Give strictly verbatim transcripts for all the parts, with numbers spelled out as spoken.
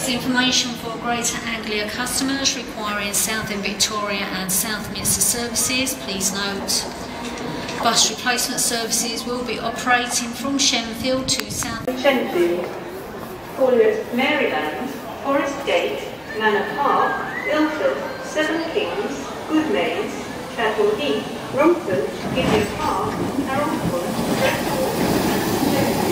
Service information for Greater Anglia customers requiring Southern Victoria and South Minster services. Please note, bus replacement services will be operating from Shenfield to South. Shenfield, Cornwall, Maryland, Forest Gate, Manor Park, Ilford, Seven Kings, Goodmayes, Chapel Heath, Romford, Gideon Park, Haroldwood, Stratford, and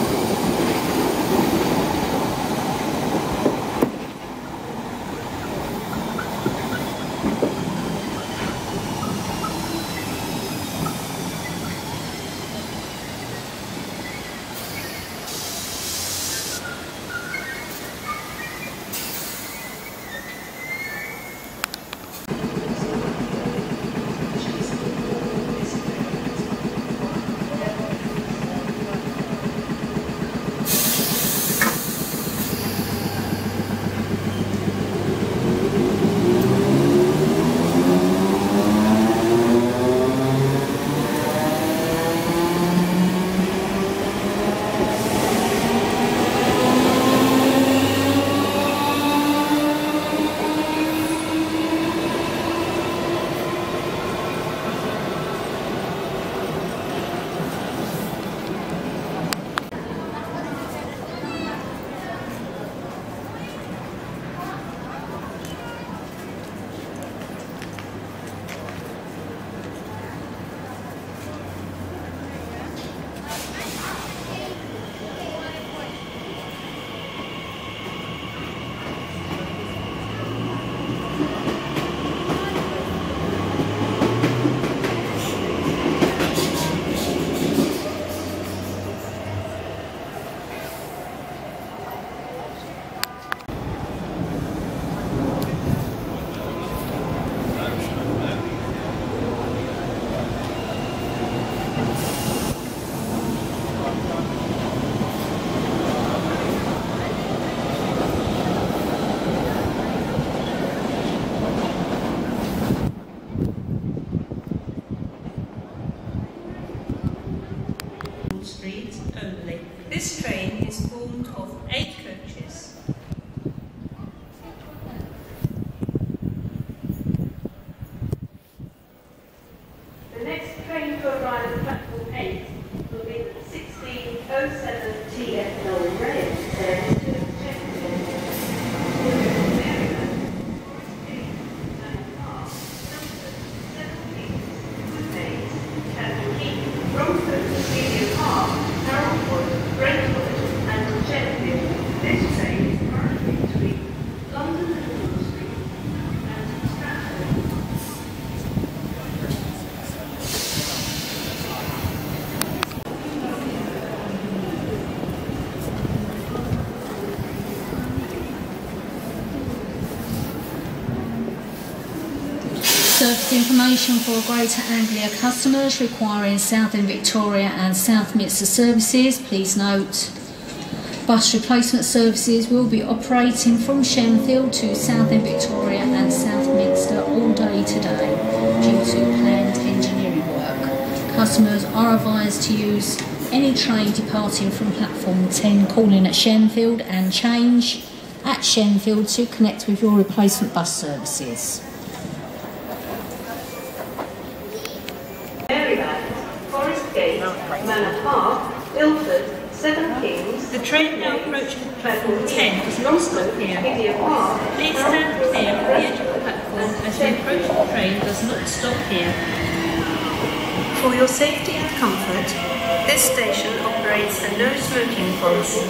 Street only. This train is formed of eight coaches. The next train to arrive at platform eight will be sixteen oh seven T F L Rail service to Stratford. Maryland, Forest Gate, Manor Park, Ilford, Seven Kings, Goodmayes, Chapel Heath, Romford, Gideon Park, Haroldwood, Brentwood, and Shenfield. This train is currently between London and Wall Street and Stratford. Service information for Greater Anglia customers requiring Southern Victoria and South Minster services. Please note, bus replacement services will be operating from Shenfield to Southern Victoria and South Minster all day today due to planned engineering work. Customers are advised to use any train departing from platform ten calling at Shenfield and change at Shenfield to connect with your replacement bus services. Maryland, Forest Gate, Manor Park, Ilford, Seven Kings. The train now approaching platform ten does not stop here. Gideon Park. Please stand clear at the edge of the platform as the approaching train does not stop here. For your safety and comfort, this station operates a no smoking policy.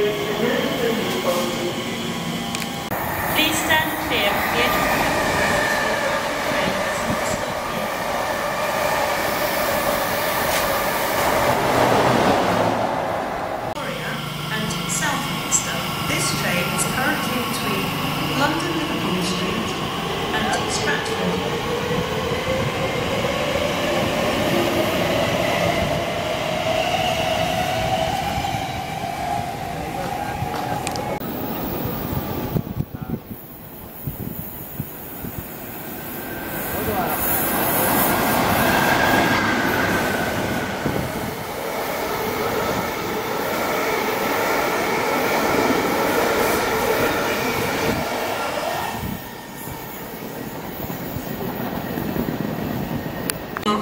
Please stand clear at the edge of the platform. This train is currently between London Liverpool Street and Stratford.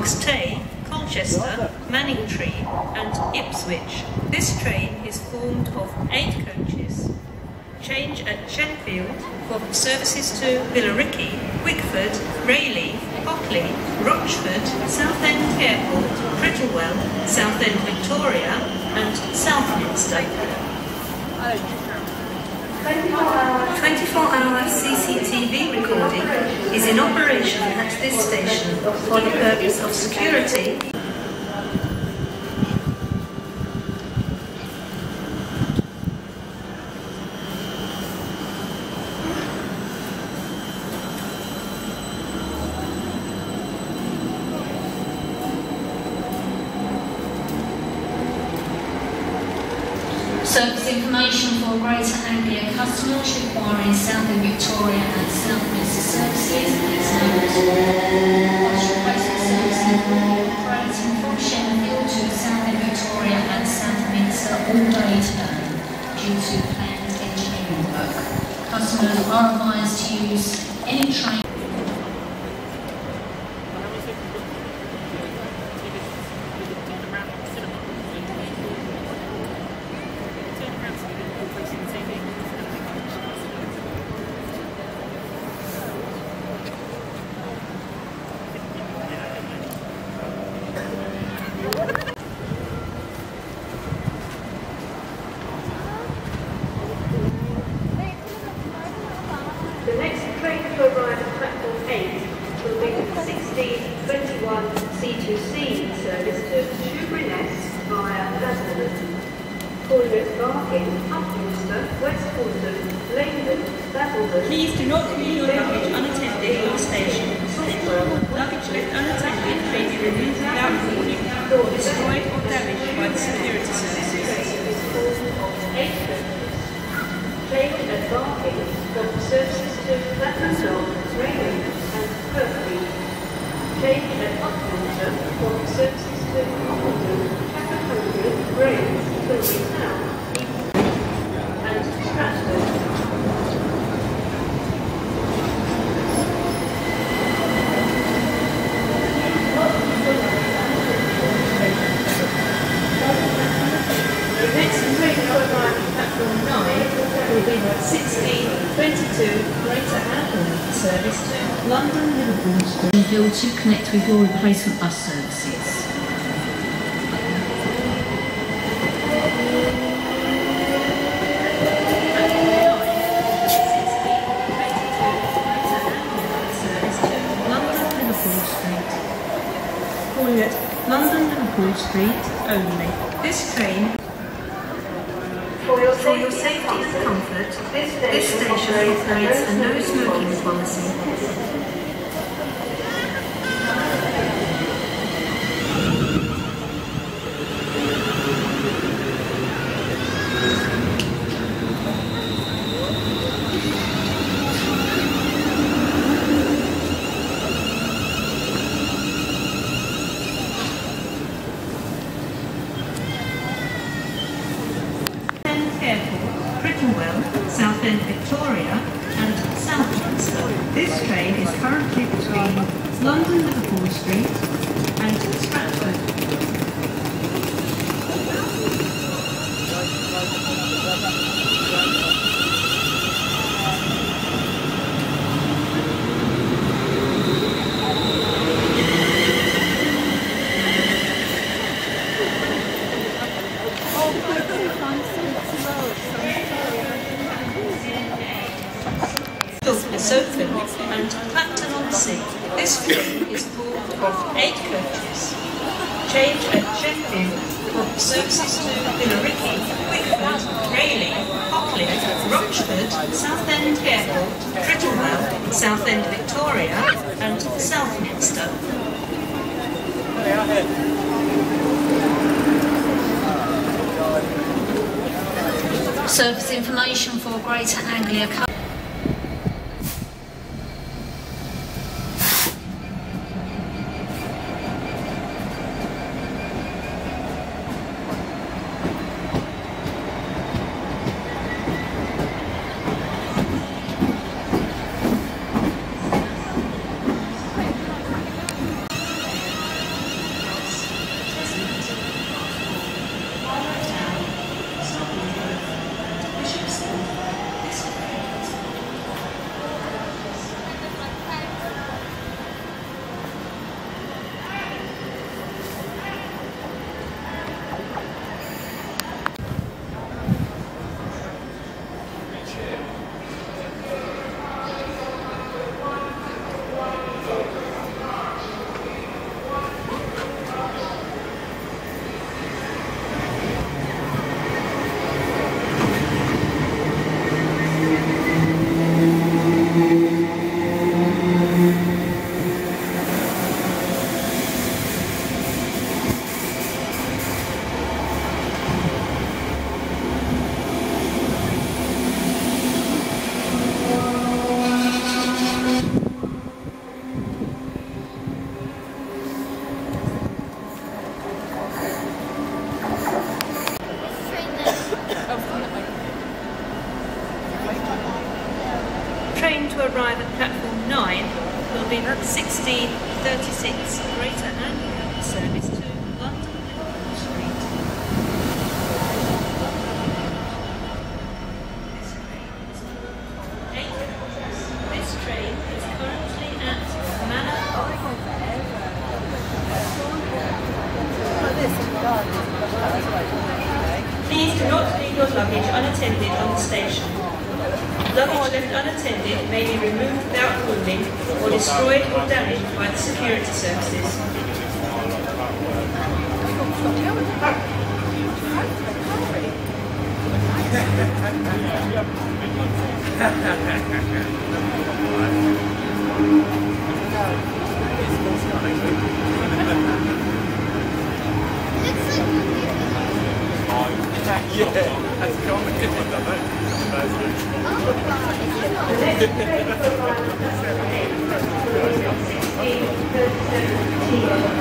Tay, Colchester, Manningtree and Ipswich. This train is formed of eight coaches. Change at Sheffield for services to Billericay, Wickford, Rayleigh, Hockley, Rochford, Southend Airport, Prittlewell, Southend Victoria and Southminster. twenty-four hour C C T V recording is in operation at this station for the purpose of security. Service information for Greater Anglia customers requiring Southern Victoria and Southminster services. Please note, bus replacement services will be operating from Sheffield to Southern Victoria and Southminster all day today due to planned engineering work. Customers are advised to use any train. The next train to arrive at platform eight will be the sixteen twenty-one C two C service to Shoeburyness via Basildon. Calling at Barking, Upminster, West Horton, Langdon, Basildon. Please do not leave your luggage unattended at the station. Luggage left unattended may be removed without warning, or destroyed or damaged by the security services. Change at Barking from services to Clapham, Rayleigh and Purfleet. Change at Upminster from services to Upminster, Chappaqua, Grays, Kilby Town and Stratford. The next train to arrive at platform nine will be the sixteen twenty-two Greater Anglia service to London Liverpool Street. Build to connect with your replacement bus services. Calling at London Liverpool Street only. This train, For your for your safety safety and comfort, this this station operates a no smoking policy. Southend Victoria and Southminster. This train is currently between London Liverpool Street and Stratford. Sofa and Clapton on Sea. This train is formed of eight coaches. Change at Sheffield for services to Billericay, Wickford, Rayleigh, Hockley, Rochford, Southend Airport, Prittlewell, Southend Victoria and Southminster. Service information for Greater Anglia. six, Greater Anglia, service to London Liverpool Street. This train is currently at Manor Please do not leave your luggage unattended on the station. Luggage left unattended may be removed without warning or destroyed or damaged by the security services. Yeah, that's kind of different, doesn't it? The next train to arrive at platform eight is sixteen thirty-seven T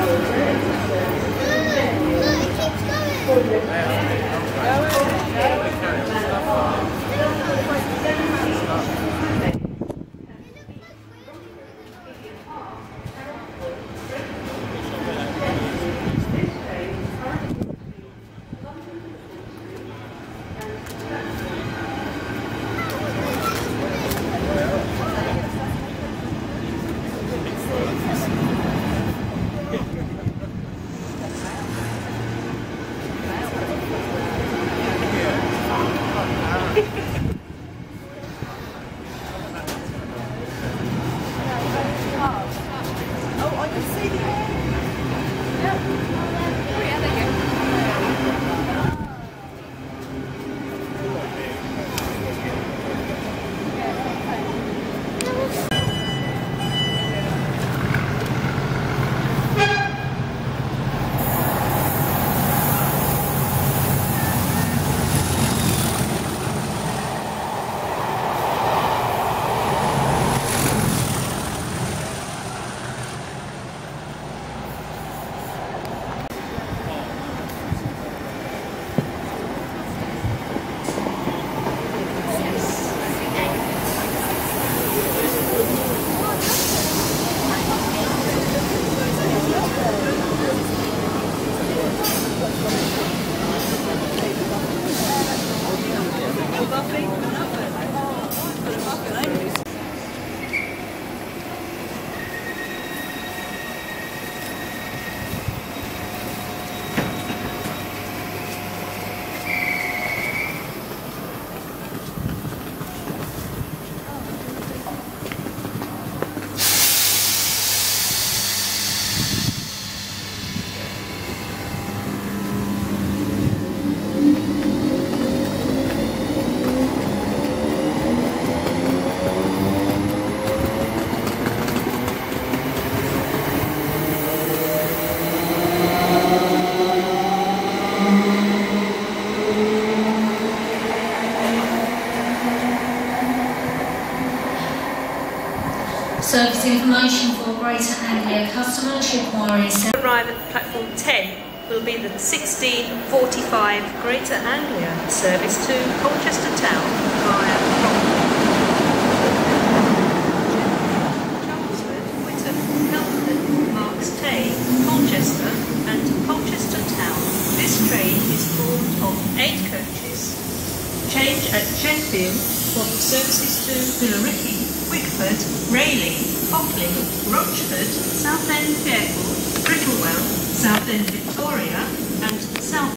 Service information for Greater Anglia customers requiring... Arrive at platform ten will be the sixteen forty-five Greater Anglia service to Colchester Town via Stratford, Witham, Stratford, Marks Tay, Colchester and Colchester Town. This train is formed of eight coaches. Change at Sheffield for services to Billericay, Wickford, Rayleigh, Hockley, Rochford, Southend Airport, Brittlewell, Southend Victoria and South